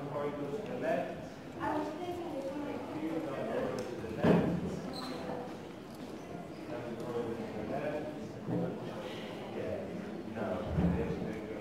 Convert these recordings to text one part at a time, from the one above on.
corridor to the left. I was thinking the corridor To the left. Another corridor to the left. Yeah. No. There we go.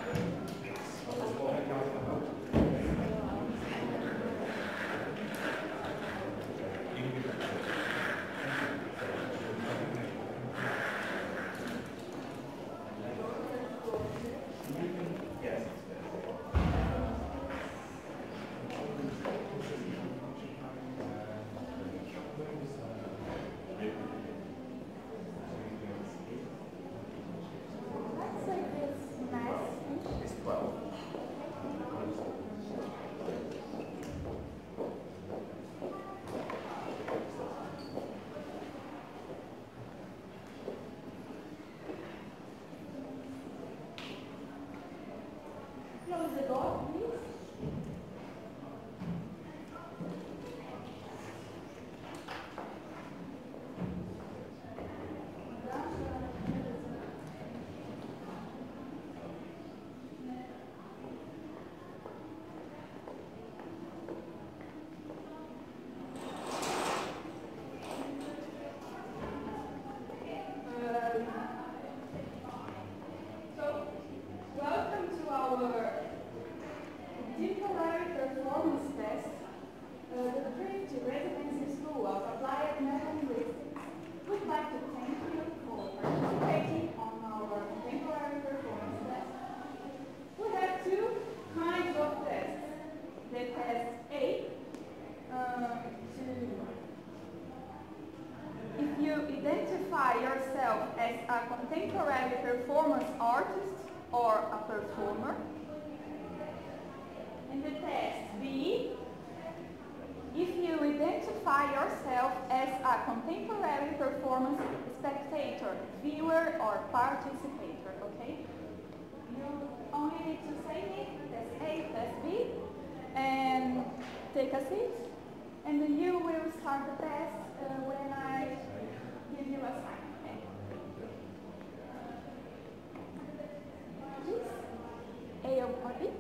Let's say this mass. It's 12. Close the door, please. So, welcome to our temporary performance test, the Trinity Residency School of Applied Metalinguistics. We'd like to thank you for participating on our temporary performance test. We have two kinds of tests. The test A, if you identify yourself as a contemporary performance artist or a performer. And the test B, if you identify yourself as a contemporary performance spectator, viewer, or participator, okay? You only need to say it, test A, test B, and take a seat. And then you will start the test when I give you a sign, okay? Please. A or B?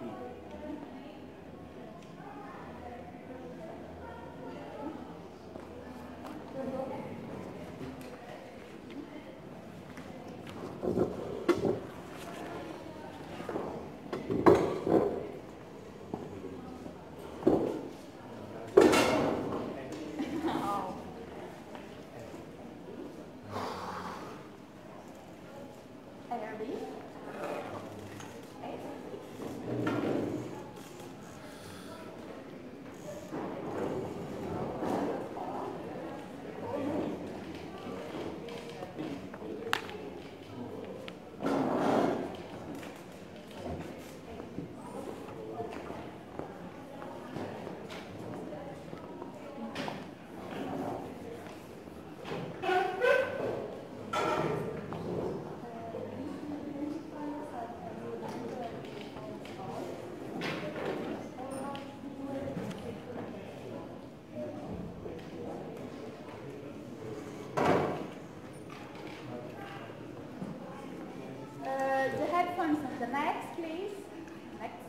The next, please. Next.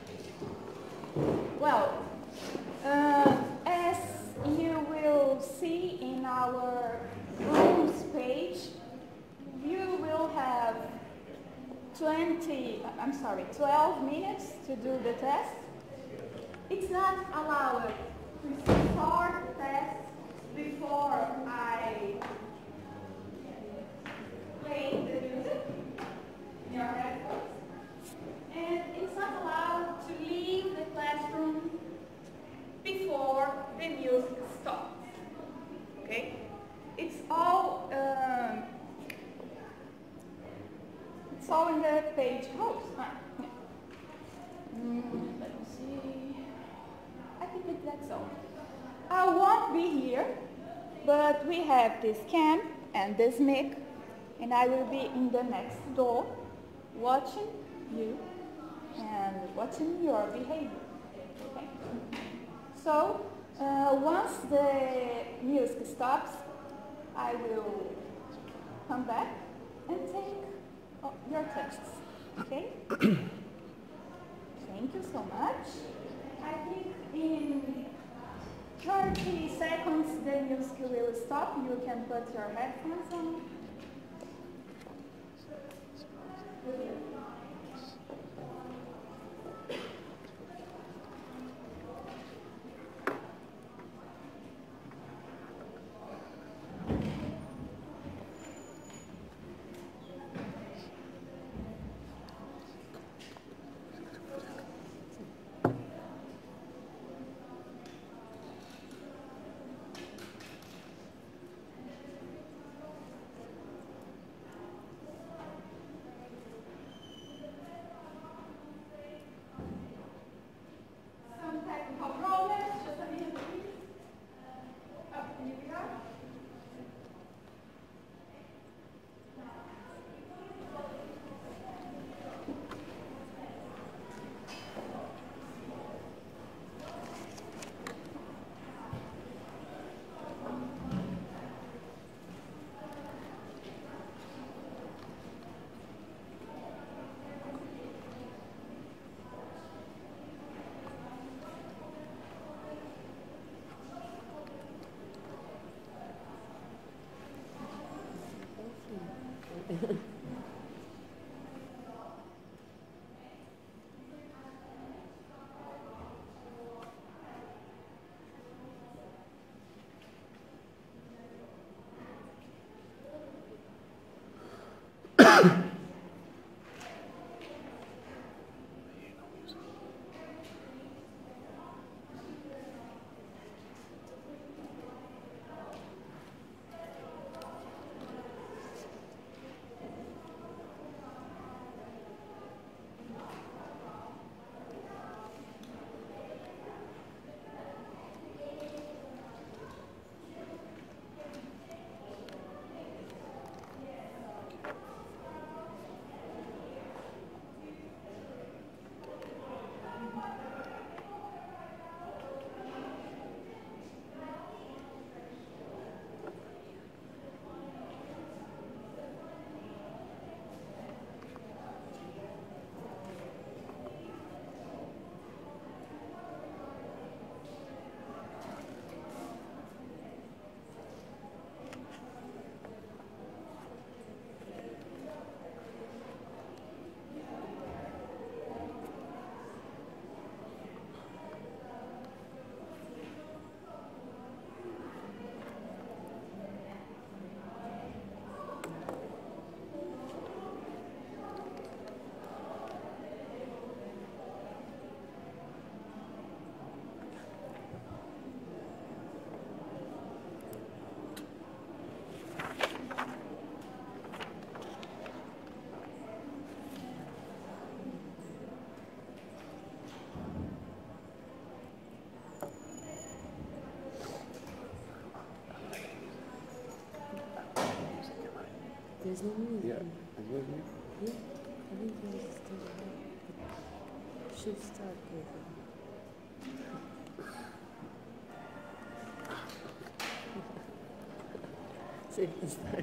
Well, as you will see in our rules page, you will have 12 minutes to do the test. It's not allowed to start the test before I play the music in your headphones. And it's not allowed to leave the classroom before the music stops. Okay? It's all in the page. Let me see. I think that's all. I won't be here, but we have this cam and this mic, and I will be in the next door watching you and watching your behavior. Okay? So, once the music stops, I will come back and take your tests. Okay? Thank you so much. 30 seconds, the music will stop. You can put your headphones on. There's no music. Yeah, is it me? Yeah, I think there's still it should start with so you can start.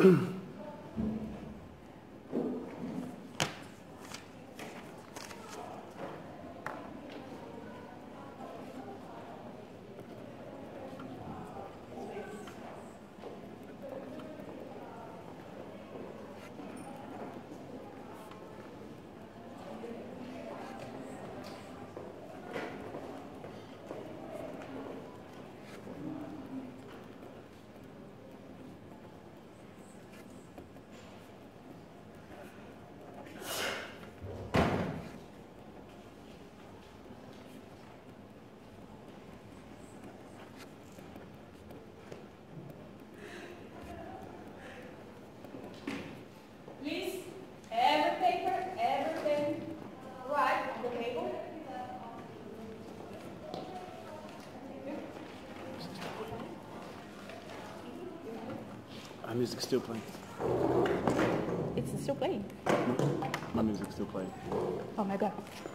Please, every paper, everything right on the table. My music's still playing. It's still playing. My music's still playing. Oh my God.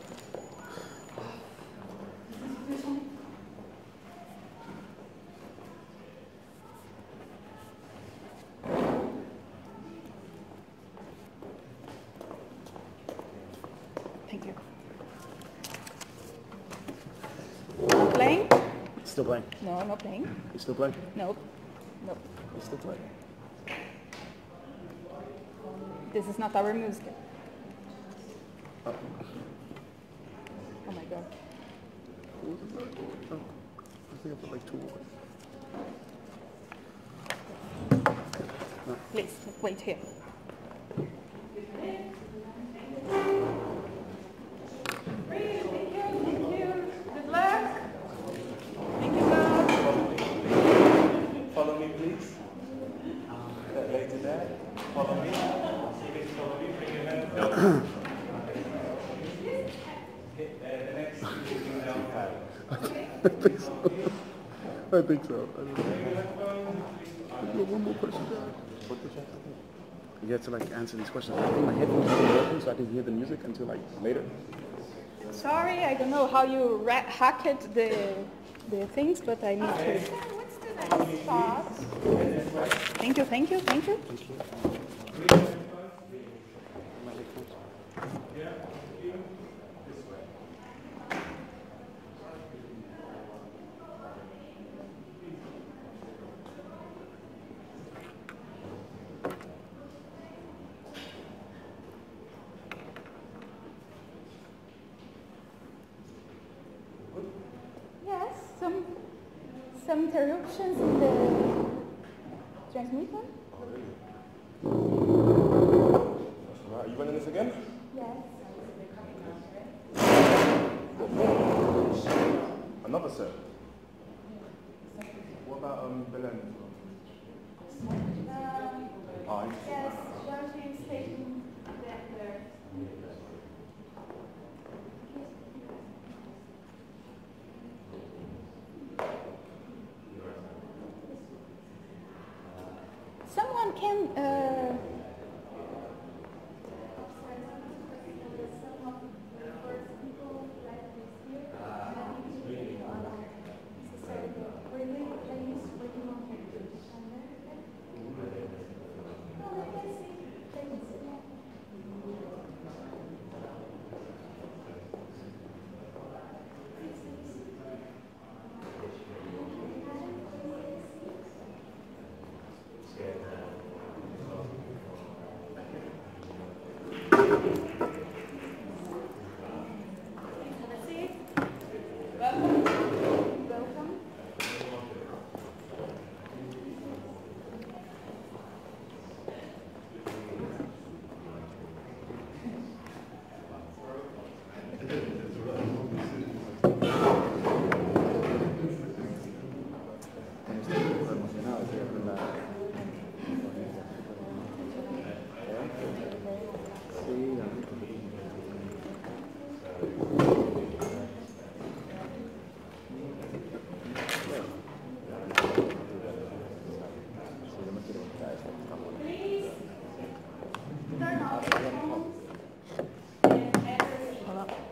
Thank you. Playing? It's still playing. No, not playing. It's still playing. Nope. Nope. It's still playing. This is not our music. Oh. Oh my God. What was it? Oh, I think I put like 2 more. Please, wait here. Thank you. Good luck. Thank you, God. Follow me, please. Later there. Follow me. Please follow me. Bring your hand down. The next two things down. I think so. I think so. I don't know. You have one more question, Dad. What did you have to do? You have to like answer these questions. I think my headphones aren't working, so I can hear the music until like later. Sorry, I don't know how you hacked the things, but I need to. What's the next spot? Thank you, thank you, thank you. My headphones. Yes, some interruptions in the transmitter. Are you running this again? Yes. Another set. What about Belen? Yes, Georgie is taking them there. Someone can. Welcome. Welcome. Please turn off your phones and everything.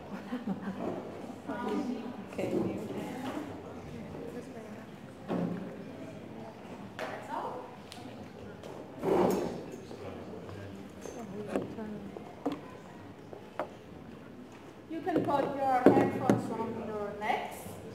Okay. That's all. put your headphones on your necks.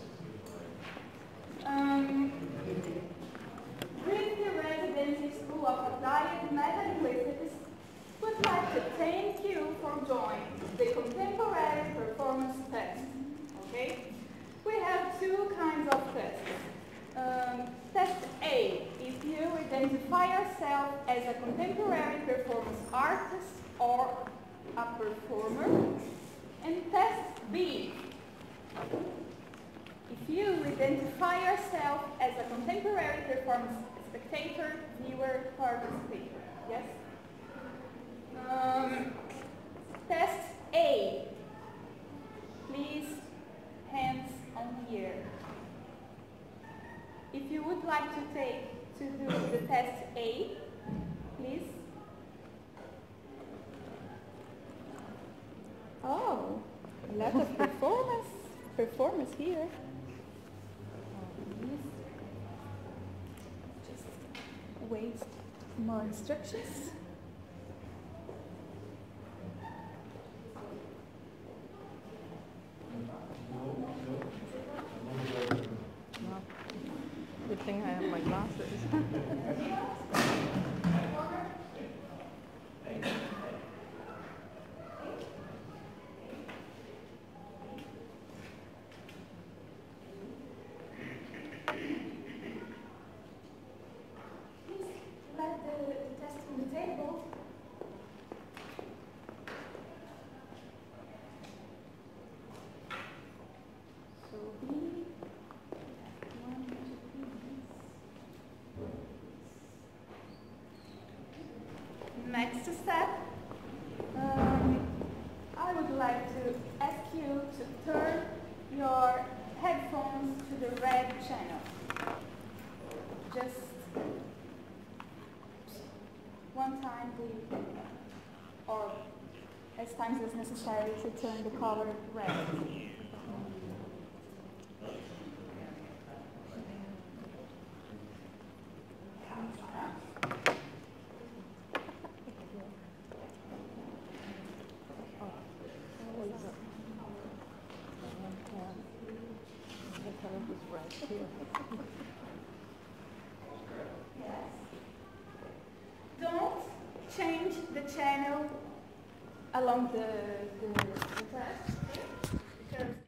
Trinity Residency School of Applied Metalinguistics would like to thank you for joining the Contemporary Performance Test. Okay? We have two kinds of tests. Test A, if you identify yourself as a contemporary performance artist or a performer. And test B, if you identify yourself as a contemporary performance spectator, viewer, participator. Yes? Test A. Please, hands on the air. If you would like to do the test A, please. Oh, a lot of performance here. Just wait more instructions. Good thing I have my glasses. Next step, I would like to ask you to turn your headphones to the red channel. Just one time, or as times as necessary to turn the color red. Don't change the channel along the track, because